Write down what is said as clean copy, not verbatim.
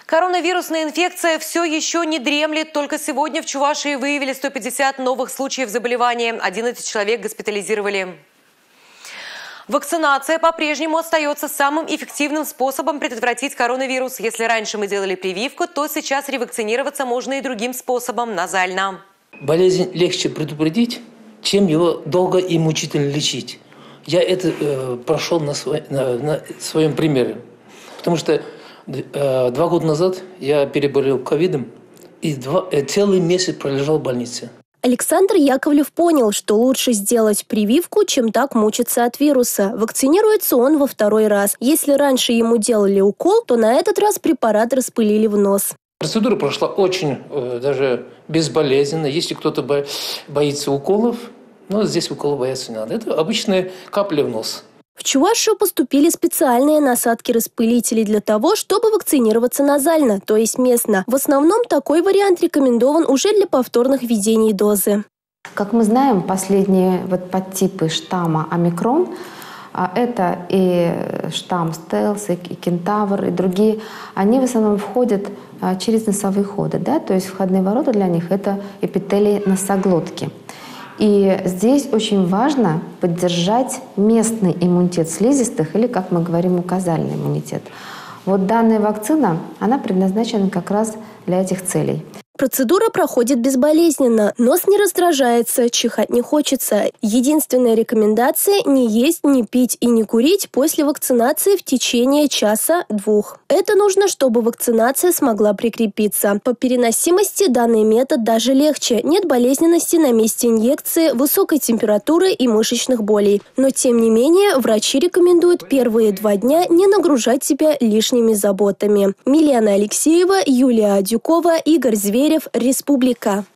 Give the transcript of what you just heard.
Коронавирусная инфекция все еще не дремлет. Только сегодня в Чувашии выявили 150 новых случаев заболевания. 11 человек госпитализировали. Вакцинация по-прежнему остается самым эффективным способом предотвратить коронавирус. Если раньше мы делали прививку, то сейчас ревакцинироваться можно и другим способом – назально. Болезнь легче предупредить, чем его долго и мучительно лечить. Я это прошел на своем примере. Потому что 2 года назад я переболел ковидом и целый месяц пролежал в больнице. Александр Яковлев понял, что лучше сделать прививку, чем так мучиться от вируса. Вакцинируется он во 2-й раз. Если раньше ему делали укол, то на этот раз препарат распылили в нос. Процедура прошла очень даже безболезненно. Если кто-то боится уколов, но здесь уколов бояться не надо. Это обычная капля в нос. В Чувашию поступили специальные насадки-распылители для того, чтобы вакцинироваться назально, то есть местно. В основном такой вариант рекомендован уже для повторных введений дозы. Как мы знаем, последние подтипы штамма омикрон, это и штамм стелс, и кентавр, и другие, они в основном входят через носовые ходы. Да? То есть входные ворота для них – это эпителий носоглотки. И здесь очень важно поддержать местный иммунитет слизистых, или, как мы говорим, мукозальный иммунитет. Вот данная вакцина, она предназначена как раз для этих целей. Процедура проходит безболезненно, нос не раздражается, чихать не хочется. Единственная рекомендация – не есть, не пить и не курить после вакцинации в течение 1-2 часа. Это нужно, чтобы вакцинация смогла прикрепиться. По переносимости данный метод даже легче. Нет болезненности на месте инъекции, высокой температуры и мышечных болей. Но тем не менее, врачи рекомендуют первые 2 дня не нагружать себя лишними заботами. Милена Алексеева, Юлия Адюкова, Игорь Зверев, Республика.